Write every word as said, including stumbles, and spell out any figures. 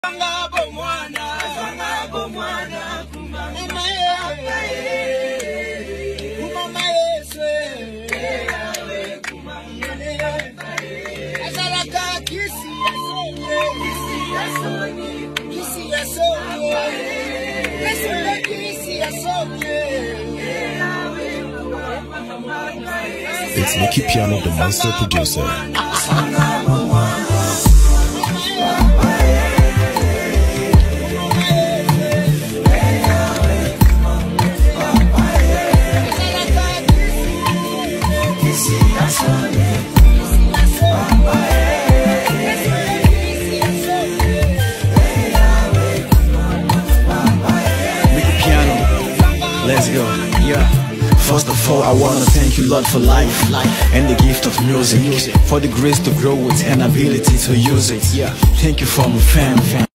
It's Mickey Piano, the monster producer. Mickey Piano, let's go, yeah. First of all, I wanna thank you, Lord, for life, life and the gift of music, music, for the grace to grow it and ability to use it. Yeah, thank you for my fam. fam.